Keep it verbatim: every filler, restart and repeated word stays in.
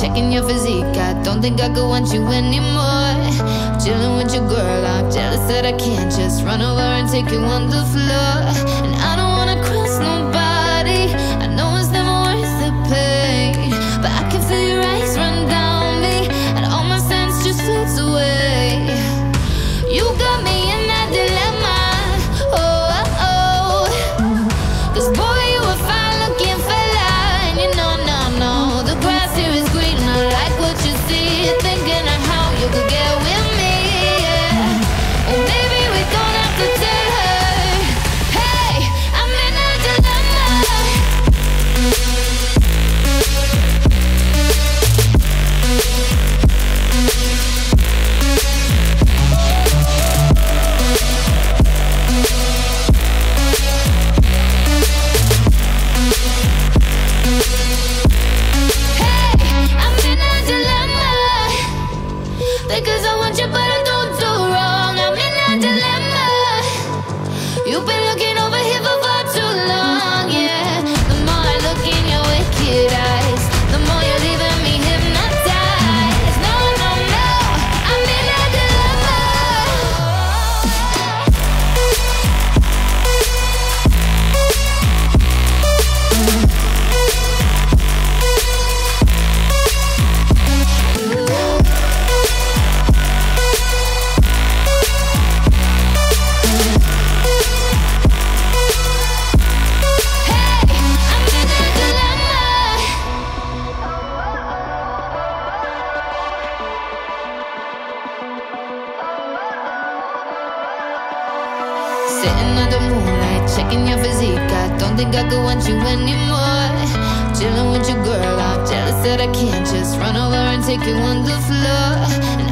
checking your physique. I don't think I could want you anymore. Chilling with your girl, I'm jealous that I can't just run over and take you on the floor. And I don't wanna cross nobody, I know it's never worth the pain, but I can feel your eyes run down me, and all my sense just floats away. You got me in that dilemma, oh, oh, oh. Cause boy, you were fine looking fella, and you know, no, no, the grass here is green, I like what you see, thinking of how you could get with me, yeah. Well, maybe we don't have to tell her, hey, I'm in a dilemma. Because I want you, but I don't do wrong. I'm in a dilemma. You've been looking over here for far too long, yeah. The more I look in your wicked eyes, the more you're leaving me hypnotized. No, no, no, I'm in a dilemma. Sitting under moonlight, checking your physique. I don't think I could want you anymore. Chilling with your girl, I'm jealous that I can't just run over and take you on the floor. And